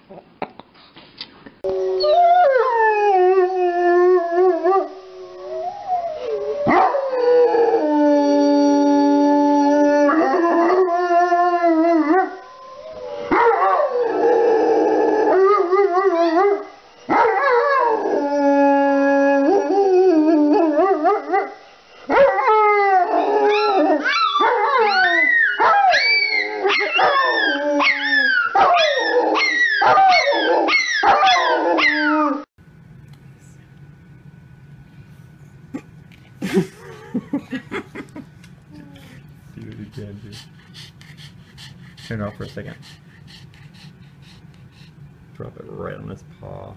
See what you can do. Turn it off for a second. Drop it right on his paw.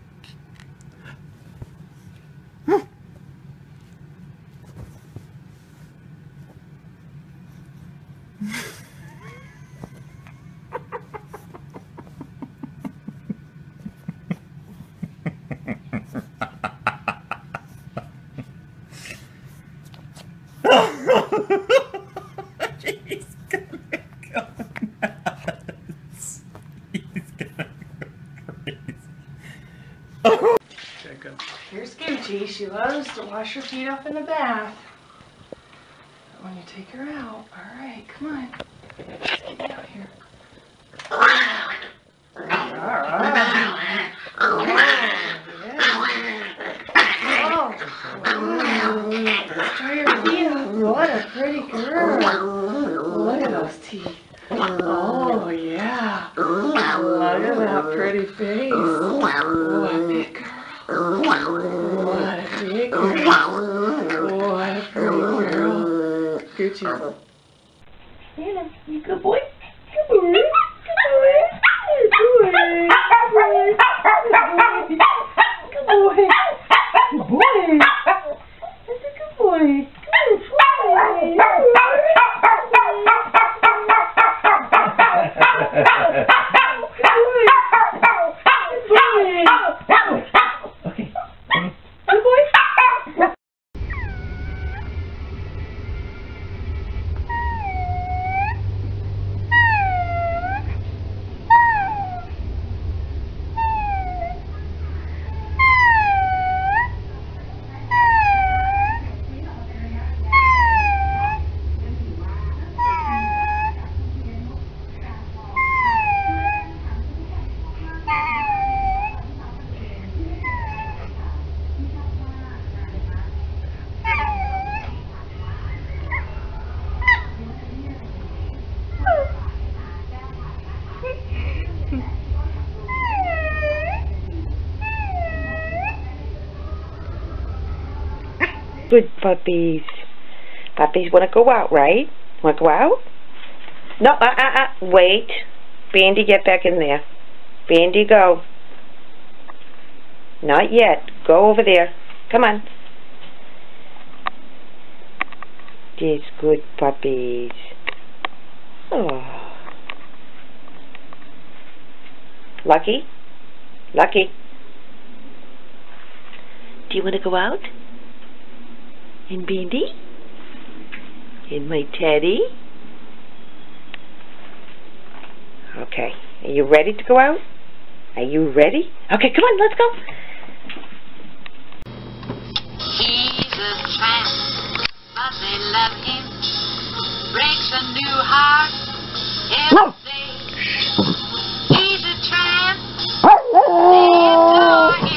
He's gonna go nuts. He's gonna go crazy. Oh. Here's Gucci. She loves to wash her feet off in the bath. But when you take her out, alright, come on. Let's get you out here. Alright. Oh, yeah. Try your feet off. What a pretty girl. Look at those teeth. Oh, yeah. Look at that pretty face. What a big girl. What a big girl. What a pretty girl. Gucci. Yeah, you good boy? Good boy. Good boy. Good boy. Good boy. Good boy. Good boy. That's a good boy. Good boy. Good puppies. Puppies want to go out, right? Want to go out? No, wait. Bandy, get back in there. Bandy, go. Not yet. Go over there. Come on. These good puppies. Oh. Lucky? Lucky? Do you want to go out? And Bandy? And my teddy? Okay. Are you ready to go out? Are you ready? Okay, come on, let's go. He's a tramp, but they love him. Breaks a new heart every day. He's a tramp, they adore him.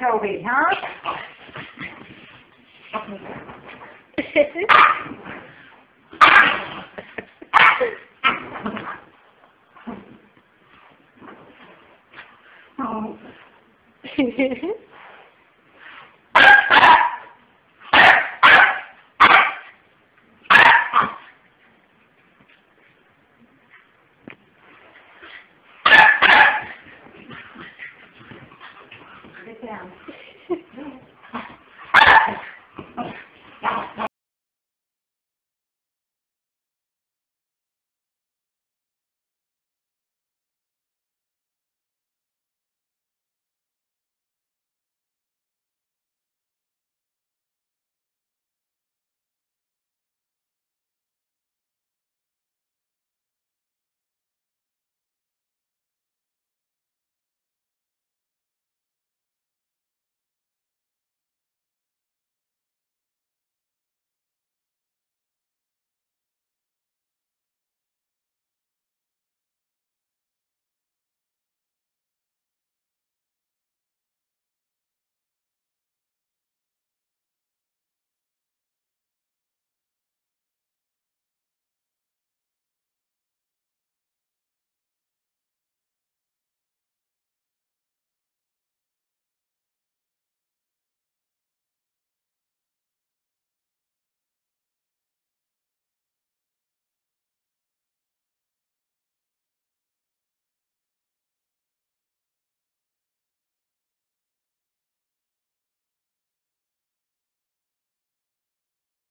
Toby, huh? Oh.